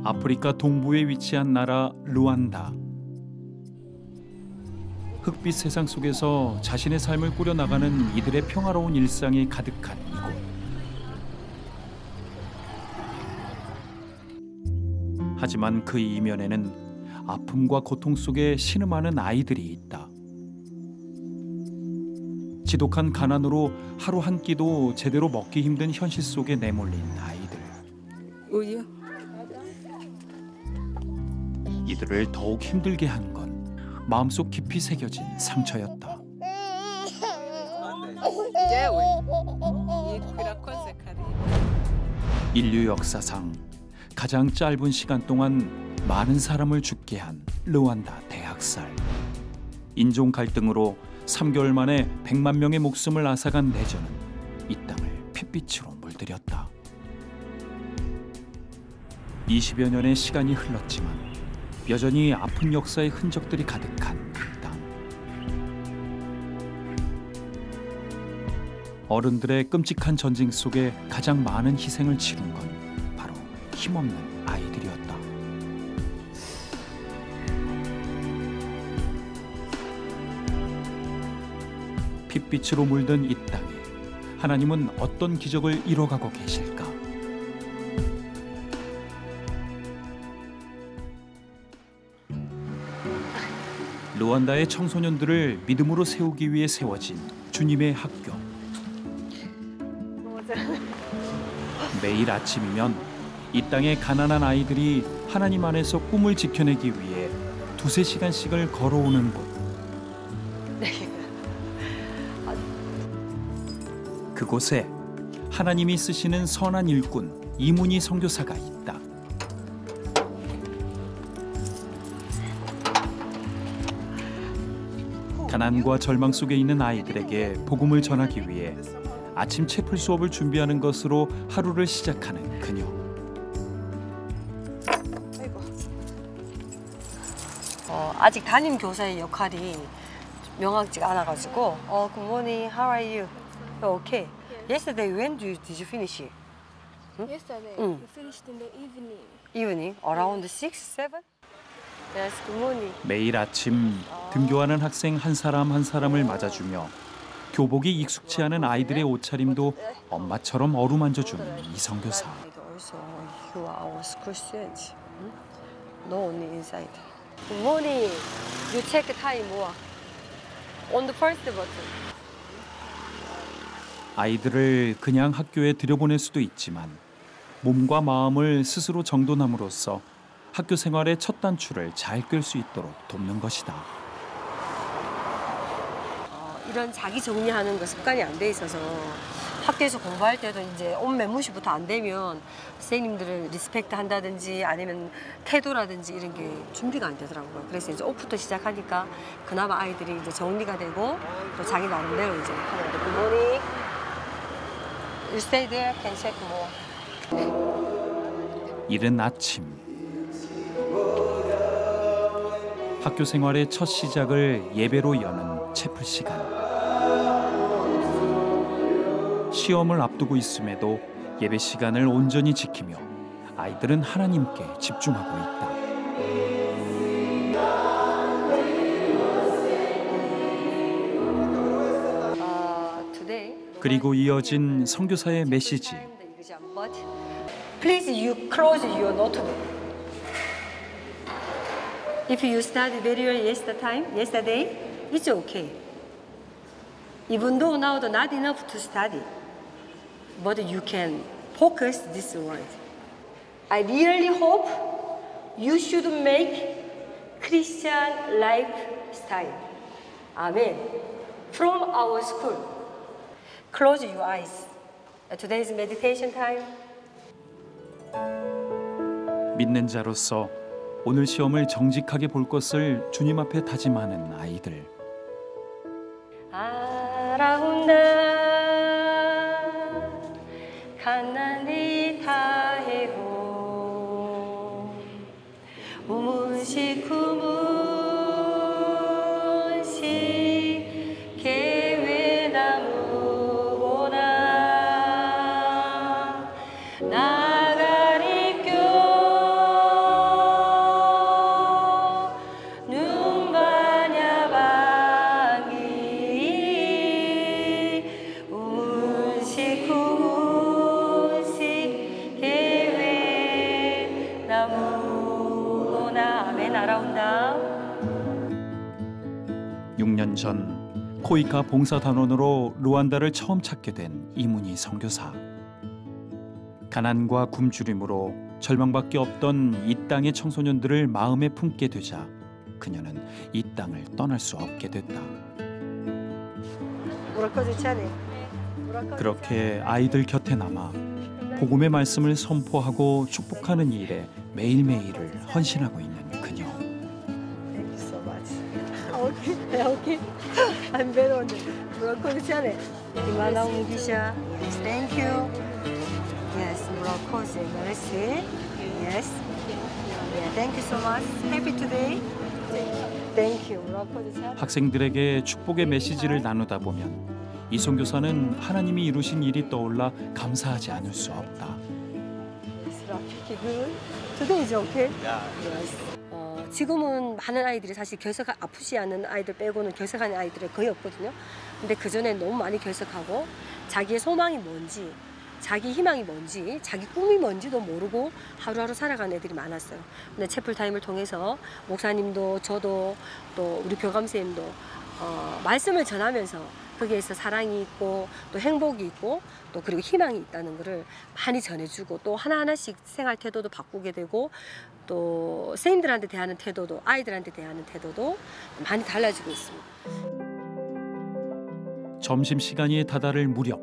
아프리카 동부에 위치한 나라 루안다. 흑빛 세상 속에서 자신의 삶을 꾸려나가는 이들의 평화로운 일상이 가득한 이곳. 하지만 그 이면에는 아픔과 고통 속에 신음하는 아이들이 있다. 지독한 가난으로 하루 한 끼도 제대로 먹기 힘든 현실 속에 내몰린 아이들. 우유? 이들을 더욱 힘들게 한 건 마음속 깊이 새겨진 상처였다. 인류 역사상 가장 짧은 시간 동안 많은 사람을 죽게 한 루안다 대학살. 인종 갈등으로 3개월 만에 100만 명의 목숨을 앗아간 내전은 이 땅을 핏빛으로 물들였다. 20여 년의 시간이 흘렀지만 여전히 아픈 역사의 흔적들이 가득한 이 땅. 어른들의 끔찍한 전쟁 속에 가장 많은 희생을 치룬 건 바로 힘없는 아이들이었다. 핏빛으로 물든 이 땅에 하나님은 어떤 기적을 이뤄가고 계실까? 루안다의 청소년들을 믿음으로 세우기 위해 세워진 주님의 학교. 매일 아침이면 이 땅의 가난한 아이들이 하나님 안에서 꿈을 지켜내기 위해 2~3시간씩을 걸어오는 곳. 그곳에 하나님이 쓰시는 선한 일꾼 이문희 선교사가 있다. 가난과 절망 속에 있는 아이들에게 복음을 전하기 위해 아침 채플 수업을 준비하는 것으로 하루를 시작하는 그녀. 아직 담임 교사의 역할이 명확지가 않아가지고 Good morning, how are you? Okay. Yesterday, when did you finish? Yesterday, we finished in the evening. Evening? Around 6, 7? Yes, good morning. 매일 아침 등교하는 학생 한 사람 한 사람을 맞아주며 교복이 익숙치 않은 아이들의 옷차림도 엄마처럼 어루만져주는 이 선교사. Also, you are our school student. No only inside. Good morning. You check time more. On the first button. 아이들을 그냥 학교에 들여보낼 수도 있지만 몸과 마음을 스스로 정돈함으로써 학교 생활의 첫 단추를 잘 끌 수 있도록 돕는 것이다. 이런 자기 정리하는 거 습관이 안 돼 있어서 학교에서 공부할 때도 이제 옷 매무시부터 안 되면 선생님들을 리스펙트 한다든지 아니면 태도라든지 이런 게 준비가 안 되더라고요. 그래서 이제 옷부터 시작하니까 그나마 아이들이 이제 정리가 되고 또 자기 나름대로 이제 하는 거. 굿모닝. You stay there, can check more. 이른 아침. 학교 생활의 첫 시작을 예배로 여는 채플 시간. 시험을 앞두고 있음에도 예배 시간을 온전히 지키며 아이들은 하나님께 집중하고 있다. 그리고 이어진 선교사의 메시지. Please you close your notebook. If you study very well yesterday, it's okay. Even though now not enough to study, but you can focus this word. I really hope you should make Christian lifestyle. Amen. From our school. Close your eyes. Today's meditation time. 믿는 자로서 오늘 시험을 정직하게 볼 것을 주님 앞에 다짐하는 아이들. 아라운다 가난이 다해호 우문시 구문시 계회나무보나 나가리교 Down, down. 6년 전 코이카 봉사단원으로 루안다를 처음 찾게 된 이문희 선교사. 가난과 굶주림으로 절망밖에 없던 이 땅의 청소년들을 마음에 품게 되자 그녀는 이 땅을 떠날 수 없게 됐다. 그렇게 아이들 곁에 남아 복음의 말씀을 선포하고 축복하는 일에 매일매일을 헌신하고 있는 그녀. Thank you so much. Okay, okay. I'm very honored. Morocco channel. Imana Mugisha. Yes, thank you. Yes, Morocco Merci. Yes. Yeah, thank you so much. Happy today. Thank you, Morocco channel. 학생들에게 축복의 메시지를 나누다 보면 이 선교사는 하나님이 이루신 일이 떠올라 감사하지 않을 수 없다. Yes, good. Today is okay. Yes. 지금은 많은 아이들이 사실 결석 아프지 않은 아이들 빼고는 결석하는 아이들이 거의 없거든요. 근데 그 전에 너무 많이 결석하고 자기의 소망이 뭔지, 자기 희망이 뭔지, 자기 꿈이 뭔지도 모르고 하루하루 살아가는 애들이 많았어요. 근데 채플타임을 통해서 목사님도 저도 또 우리 교감선생님도 말씀을 전하면서 거기에서 사랑이 있고 또 행복이 있고 또 그리고 희망이 있다는 것을 많이 전해주고 또 하나하나씩 생활 태도도 바꾸게 되고 또 선생님들한테 대하는 태도도 아이들한테 대하는 태도도 많이 달라지고 있습니다. 점심시간이 다다를 무렵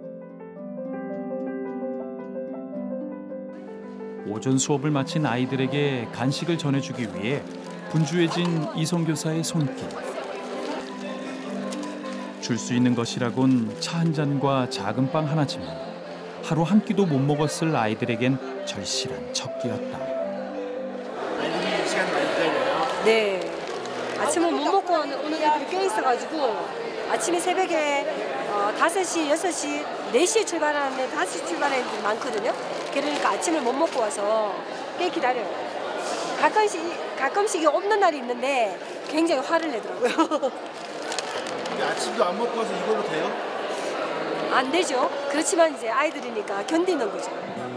오전 수업을 마친 아이들에게 간식을 전해주기 위해 분주해진 이선교사의 손길. 줄 수 있는 것이라곤 차 한 잔과 작은 빵 하나지만 하루 한 끼도 못 먹었을 아이들에겐 절실한 첫 끼였다. 아이들이 시간 많이 기다려요? 네. 아침을 못 먹고 오는 애들이 꽤 있어가지고 아침에 새벽에 5시, 6시, 4시에 출발하는 애, 5시 출발하는 애들이 많거든요. 그러니까 아침을 못 먹고 와서 꽤 기다려요. 가끔씩 없는 날이 있는데 굉장히 화를 내더라고요. 근데 아침도 안 먹고 와서 이걸로 돼요? 안 되죠. 그렇지만 이제 아이들이니까 견디는 거죠.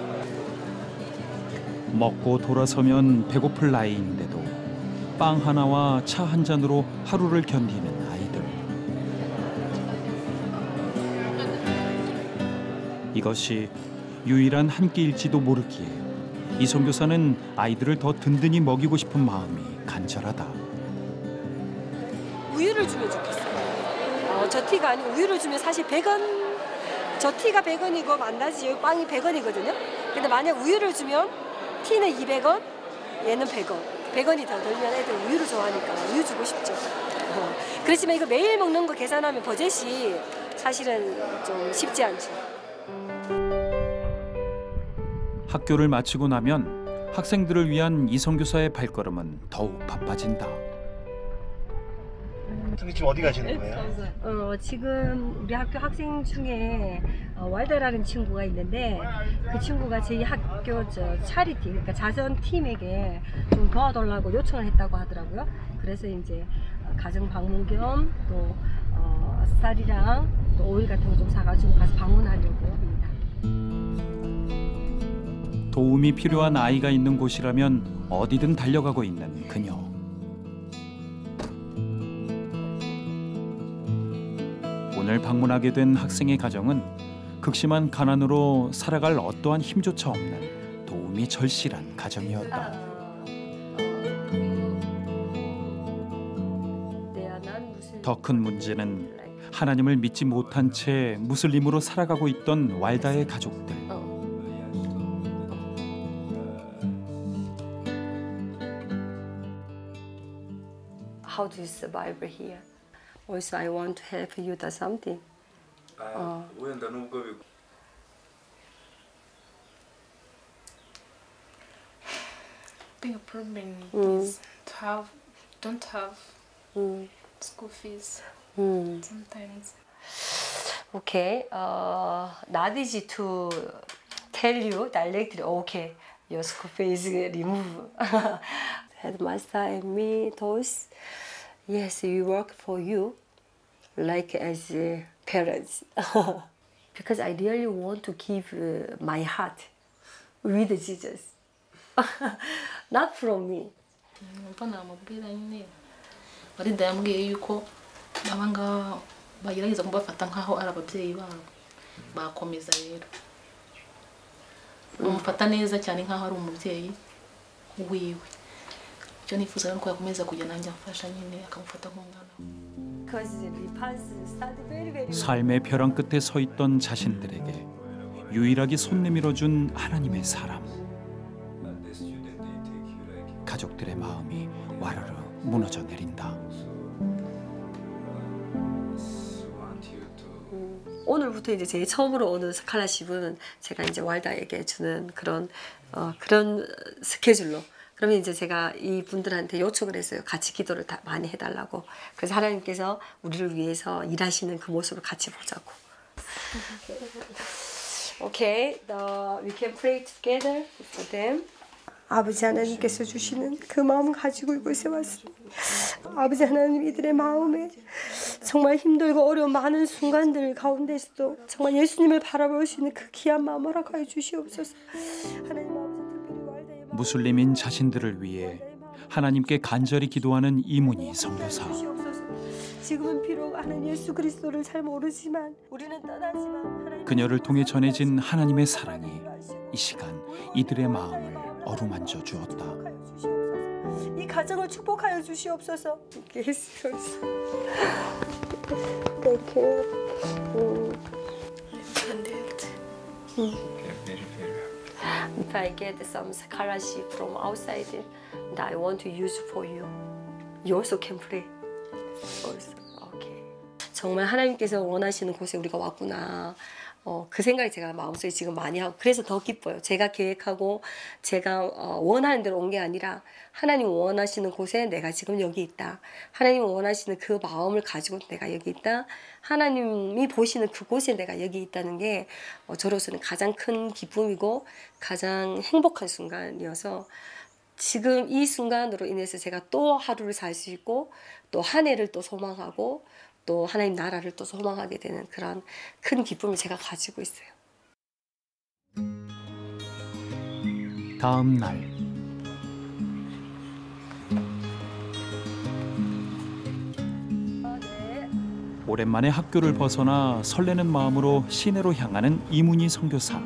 먹고 돌아서면 배고플 나이인데도 빵 하나와 차 한 잔으로 하루를 견디는 아이들. 이것이 유일한 한 끼일지도 모르기에 이 선교사는 아이들을 더 든든히 먹이고 싶은 마음이 간절하다. 우유를 주면 좋겠어요. 저 티가 아니고 우유를 주면 사실 100원, 저 티가 100원이고 만다지 여기 빵이 100원이거든요. 근데 만약 우유를 주면 티는 200원, 얘는 100원. 100원이 더 들면 애들 우유를 좋아하니까 우유 주고 싶죠. 그렇지만 이거 매일 먹는 거 계산하면 버젯이 사실은 좀 쉽지 않죠. 학교를 마치고 나면 학생들을 위한 이 선교사의 발걸음은 더욱 바빠진다. 선생님 지금 어디 가시는 거예요? 지금 우리 학교 학생 중에 왈다라는 친구가 있는데 그 친구가 저희 학교 차리티, 그러니까 자선 팀에게 좀 도와달라고 요청을 했다고 하더라고요. 그래서 이제 가정 방문 겸 또 쌀이랑 또 오일 같은 거 좀 사가지고 가서 방문하려고 합니다. 도움이 필요한 아이가 있는 곳이라면 어디든 달려가고 있는 그녀. 오늘 방문하게 된 학생의 가정은 극심한 가난으로 살아갈 어떠한 힘조차 없는 도움이 절실한 가정이었다. 더 큰 문제는 하나님을 믿지 못한 채 무슬림으로 살아가고 있던 왈다의 가족들. How do you survive here? Also, I want to help you do something. The problem is don't have school fees sometimes. Okay, not easy to tell you directly. Okay, your school fee is removed. Headmaster and me, those. Yes, we work for you, like as parents. Because I really want to give my heart with Jesus. Not from me. Mpana amubwira nyine Marinda yambwiye yuko abanga bagerageza kubafata nkaho ari ababyeyi babo bakomeza rero umufata neza cyane nkaho ari umubyeyi wiwe cyo nifuza ko yakomeza kujya nanjye amfasha nyine akamufata nk'umwana 삶의 벼랑 끝에 서 있던 자신들에게 유일하게 손 내밀어준 하나님의 사람. 가족들의 마음이 와르르 무너져 내린다. 오늘부터 이제 제일 처음으로 오는 스칼라십은 제가 이제 왈다에게 주는 그런 스케줄로. 그러면 이제 제가 이 분들한테 요청을 했어요. 같이 기도를 다 많이 해달라고. 그래서 하나님께서 우리를 위해서 일하시는 그 모습을 같이 보자고. Okay, we can pray together for them. 아버지 하나님께서 주시는 그 마음 가지고 이곳에 왔습니다. 아버지 하나님 이들의 마음에 정말 힘들고 어려운 많은 순간들 가운데서도 정말 예수님을 바라볼 수 있는 그 귀한 마음 허락하여 주시옵소서. 하나님 아버지 특별히 왈다의 마음 무슬림인 자신들을 위해 하나님께 간절히 기도하는 이문희 선교사. 지금은 비록 하나님 예수 그리스도를 잘 모르지만 우리는 떠나지만 그녀를 통해 전해진 하나님의 사랑이 이 시간 이들의 마음을 어루만져 주었다. 이 가정을 축복하여 주시옵소서. If I get some scholarship from outside that I want to use for you, you also can pray. Okay. 정말 하나님께서 원하시는 곳에 우리가 왔구나. 그 생각이 제가 마음속에 지금 많이 하고 그래서 더 기뻐요. 제가 계획하고 제가 원하는 대로 온 게 아니라 하나님 원하시는 곳에 내가 지금 여기 있다. 하나님 원하시는 그 마음을 가지고 내가 여기 있다. 하나님이 보시는 그곳에 내가 여기 있다는 게 저로서는 가장 큰 기쁨이고 가장 행복한 순간이어서 지금 이 순간으로 인해서 제가 또 하루를 살 수 있고 또 한 해를 또 소망하고 또 하나님 나라를 또 소망하게 되는 그런 큰 기쁨을 제가 가지고 있어요. 다음 날 오랜만에 학교를 벗어나 설레는 마음으로 시내로 향하는 이문희 선교사.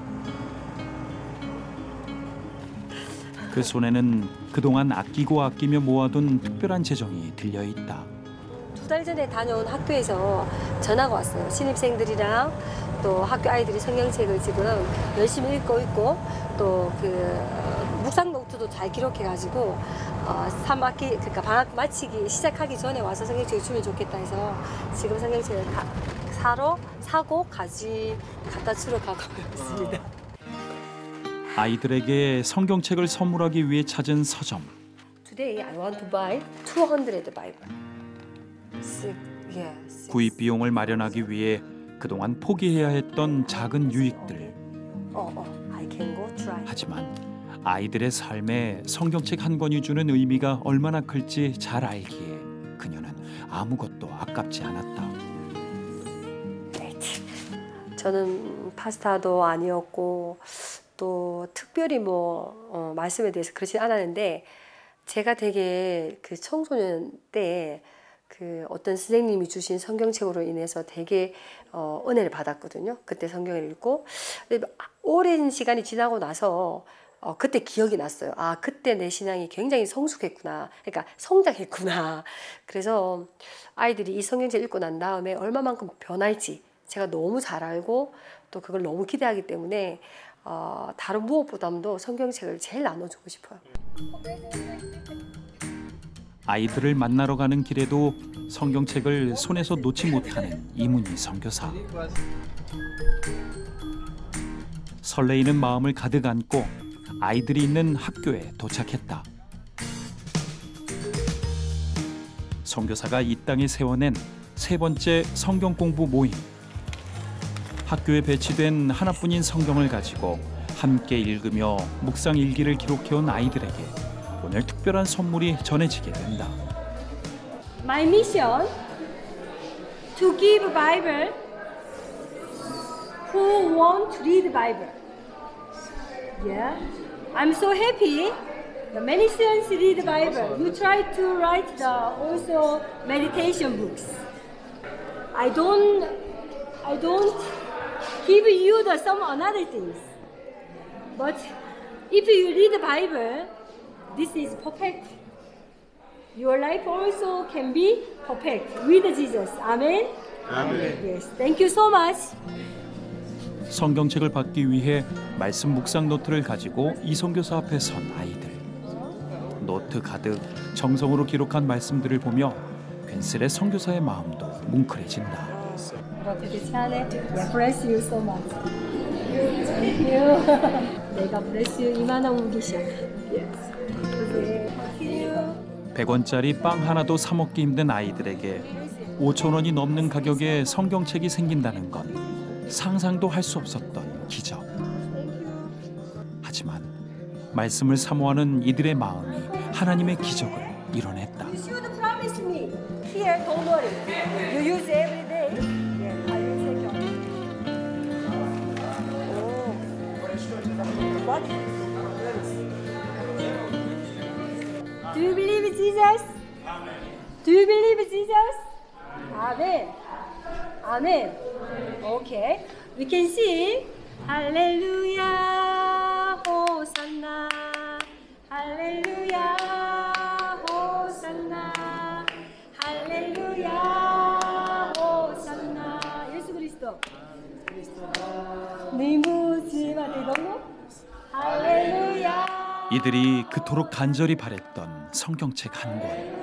그 손에는 그동안 아끼고 아끼며 모아둔 특별한 재정이 들려 있다. 2달 전에 다녀온 학교에서 전화가 왔어요. 신입생들이랑 또 학교 아이들이 성경책을 지금 열심히 읽고 있고 또 그 묵상 노트도 잘 기록해가지고 3학기 그러니까 방학 마치기 시작하기 전에 와서 성경책을 주면 좋겠다 해서 지금 성경책을 사고 갖다 주러 가고 있습니다. 아이들에게 성경책을 선물하기 위해 찾은 서점. Today I want to buy 200 Bible. 구입 비용을 마련하기 위해 그동안 포기해야 했던 작은 유익들. I can go try. 하지만 아이들의 삶에 성경책 한 권이 주는 의미가 얼마나 클지 잘 알기에 그녀는 아무것도 아깝지 않았다. 저는 파스타도 아니었고 또 특별히 말씀에 대해서 그러진 않았는데 제가 되게 그 청소년 때 그 어떤 선생님이 주신 성경책으로 인해서 되게 은혜를 받았거든요. 그때 성경을 읽고 오랜 시간이 지나고 나서 그때 기억이 났어요. 아, 그때 내 신앙이 굉장히 성숙했구나. 그러니까 성장했구나. 그래서 아이들이 이 성경책 읽고 난 다음에 얼마만큼 변할지 제가 너무 잘 알고 또 그걸 너무 기대하기 때문에 다른 무엇보다도 성경책을 제일 나눠주고 싶어요. 아이들을 만나러 가는 길에도 성경책을 손에서 놓지 못하는 이문희 선교사. 설레이는 마음을 가득 안고 아이들이 있는 학교에 도착했다. 선교사가 이 땅에 세워낸 세 번째 성경 공부 모임. 학교에 배치된 하나뿐인 성경을 가지고 함께 읽으며 묵상 일기를 기록해온 아이들에게 오늘 특별한 선물이 전해지게 된다. My mission to give Bible who want to read Bible. Yeah, I'm so happy Many students read the Bible. You try to write the also meditation books. I don't give you the some another things. But if you read the Bible, this is perfect. Your life also can be perfect with Jesus. Amen. 아멘. Yes. Thank you so much. 성경책을 받기 위해 말씀 묵상 노트를 가지고 이 선교사 앞에 선 아이들. 노트 가득 정성으로 기록한 말씀들을 보며 괜스레 선교사의 마음도 뭉클해진다. Yeah, bless you so much. Thank you. 내가 bless you 이만한 우기셔. Yes. Thank you. 100원짜리 빵 하나도 사 먹기 힘든 아이들에게 5,000원이 넘는 가격의 성경책이 생긴다는 건 상상도 할 수 없었던 기적. 하지만 말씀을 사모하는 이들의 마음이 하나님의 기적을 이뤄냈다. You should promise me. Here, don't worry. You use every day. Yeah, I will take care. Oh. What? Do you believe Jesus? Do you believe Jesus? Amen. Amen. Okay. We can sing Hallelujah, Hosanna. Hallelujah, Hosanna. Hallelujah, Hosanna. 예수 그리스도. 네 무지만 이동무. 할렐루야. 이들이 그토록 간절히 바랬던 성경책 한 권.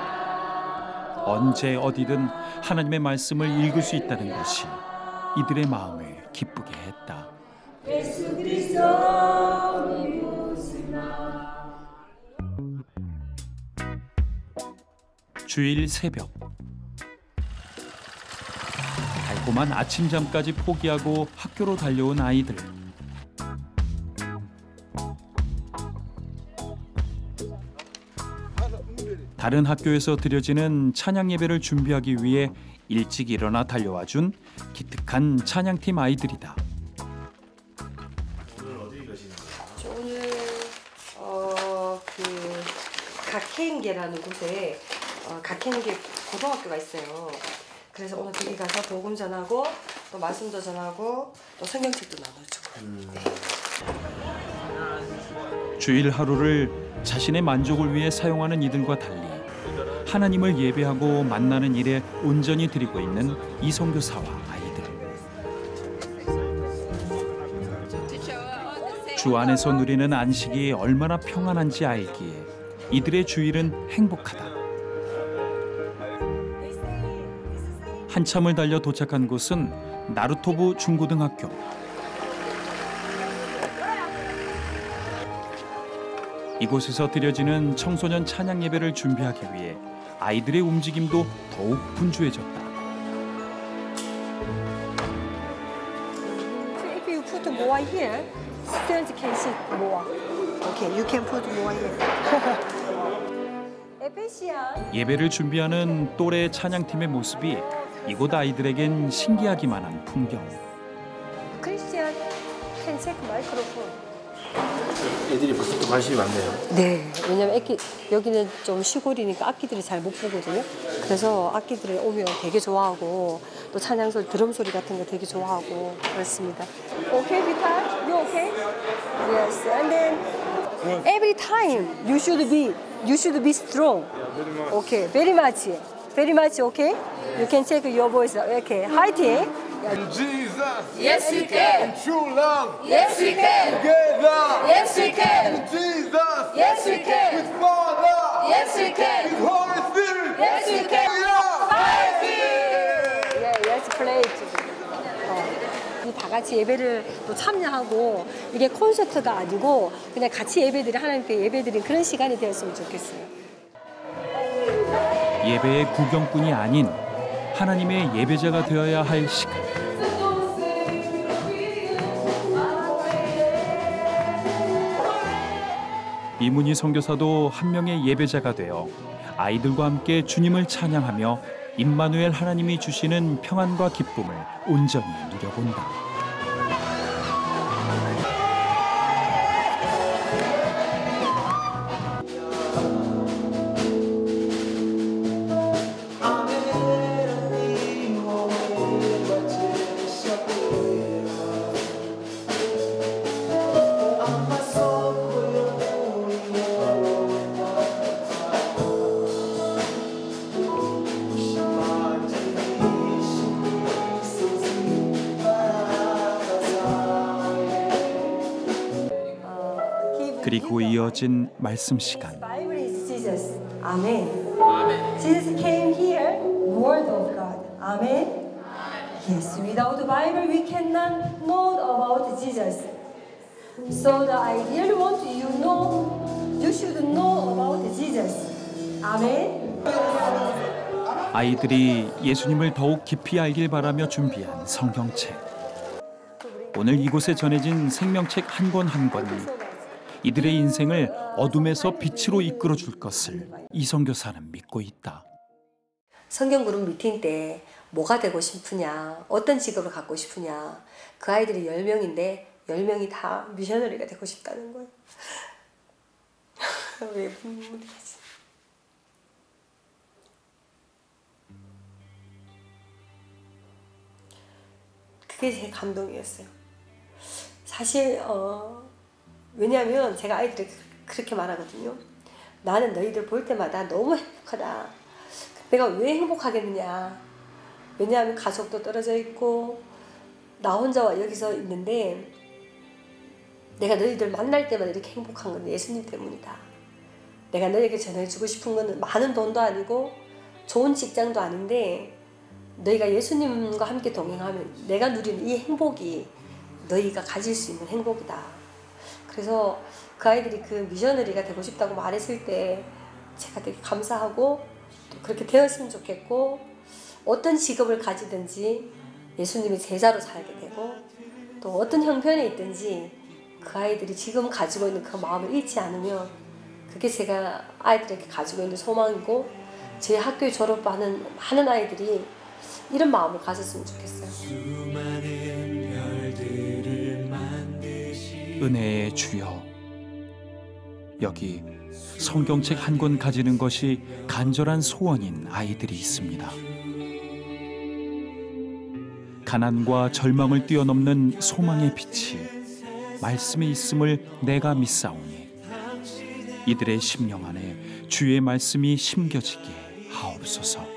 언제 어디든 하나님의 말씀을 읽을 수 있다는 것이 이들의 마음을 기쁘게 했다. 예수 그리스도 네 무지만. 주일 새벽. 달콤한 아침잠까지 포기하고 학교로 달려온 아이들. 다른 학교에서 드려지는 찬양 예배를 준비하기 위해 일찍 일어나 달려와 준 기특한 찬양팀 아이들이다. 오늘 어디 가시는 거예요? 오늘 그 각행계라는 곳에 각행계 고등학교가 있어요. 그래서 오늘 거기 가서 복음 전하고 또 말씀도 전하고 또 성경책도 나눠주고. 네. 주일 하루를 자신의 만족을 위해 사용하는 이들과 달리 하나님을 예배하고 만나는 일에 온전히 드리고 있는 이 선교사와 아이들. 주 안에서 누리는 안식이 얼마나 평안한지 알기에 이들의 주일은 행복하다. 한참을 달려 도착한 곳은 나루토부 중고등학교. 이곳에서 드려지는 청소년 찬양 예배를 준비하기 위해 아이들의 움직임도 더욱 분주해졌다. If you put more here, students can sit more. Okay, you can put more here. 에페시안. 예배를 준비하는 또래 찬양팀의 모습이 이곳 아이들에겐 신기하기만 한 풍경. 크리스티안 can take microphone. 애들이 벌써부터 관심이 많네요. 네, 왜냐면 여기는 좀 시골이니까 악기들이 잘 못 보거든요. 그래서 악기들이 오면 되게 좋아하고 또 찬양 소리, 드럼 소리 같은 거 되게 좋아하고 그렇습니다. Okay, guitar? You okay? Yes, and then every time you should be strong. Okay, very much, okay? You can take your voice. Okay, fighting. Jesus. Yes, we can. True love. Yes, we can. Together. Yes, we can. Jesus. Yes, we can. With Father. Yes, we can. With Holy Spirit. Yes, we can. Yeah, let's play. 다 같이 예배를 또 참여하고 이게 콘서트가 아니고 그냥 같이 예배드리 하나님께 예배드린 그런 시간이 되었으면 좋겠어요. 예배의 구경꾼이 아닌 하나님의 예배자가 되어야 할 시간. 이문희 선교사도 한 명의 예배자가 되어 아이들과 함께 주님을 찬양하며 임마누엘 하나님이 주시는 평안과 기쁨을 온전히 누려본다. 그리고 이어진 말씀 시간. Bible is Jesus. Amen. Jesus came here, Word of God. Amen. Yes, without the Bible we cannot know about Jesus. So I really want you should know about Jesus. Amen. 아이들이 예수님을 더욱 깊이 알길 바라며 준비한 성경책. 오늘 이곳에 전해진 생명책 한 권 한 권이 이들의 인생을 어둠에서 빛으로 이끌어 줄 것을 이성교사는 믿고 있다. 성경 그룹 미팅 때 뭐가 되고 싶으냐, 어떤 직업을 갖고 싶으냐, 그 아이들이 10명인데 10명이 다 미셔너리가 되고 싶다는 거예요. 왜 눈물이 나지? 그게 제 감동이었어요. 사실 왜냐하면 제가 아이들에게 그렇게 말하거든요. 나는 너희들 볼 때마다 너무 행복하다. 내가 왜 행복하겠느냐. 왜냐하면 가족도 떨어져 있고 나 혼자 여기서 있는데 내가 너희들 만날 때마다 이렇게 행복한 건 예수님 때문이다. 내가 너희에게 전해주고 싶은 건 많은 돈도 아니고 좋은 직장도 아닌데 너희가 예수님과 함께 동행하면 내가 누리는 이 행복이 너희가 가질 수 있는 행복이다. 그래서 그 아이들이 그 미셔너리가 되고 싶다고 말했을 때 제가 되게 감사하고 또 그렇게 되었으면 좋겠고 어떤 직업을 가지든지 예수님의 제자로 살게 되고 또 어떤 형편에 있든지 그 아이들이 지금 가지고 있는 그 마음을 잃지 않으면 그게 제가 아이들에게 가지고 있는 소망이고 제 학교에 졸업하는 많은 아이들이 이런 마음을 가졌으면 좋겠어요. 은혜의 주여, 여기 성경책 한 권 가지는 것이 간절한 소원인 아이들이 있습니다. 가난과 절망을 뛰어넘는 소망의 빛이 말씀에 있음을 내가 믿사오니 이들의 심령 안에 주의 말씀이 심겨지게 하옵소서.